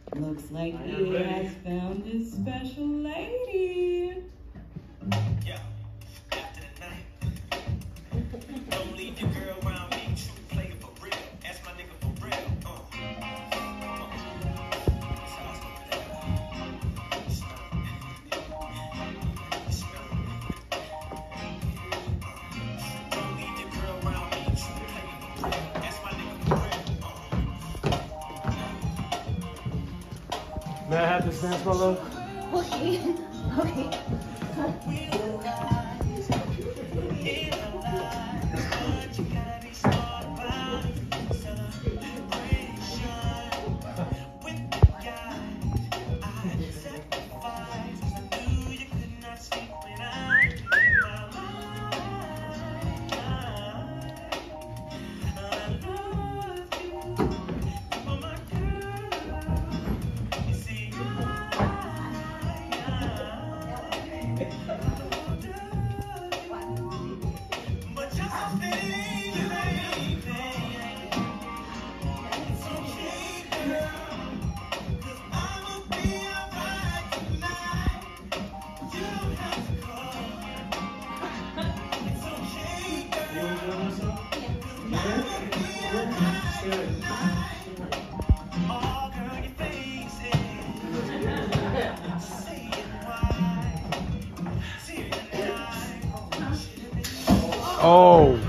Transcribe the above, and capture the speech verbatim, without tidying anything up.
Looks like he has found his special lady. Yeah, after the night. Don't leave your girl around me. True player for real. That's my nigga for real. Uh. That's how it's gonna play. Smell it. Don't leave your girl around me. True player for real. That's my nigga for real. Uh. May I have this dance, my love? Okay. Okay. Oh.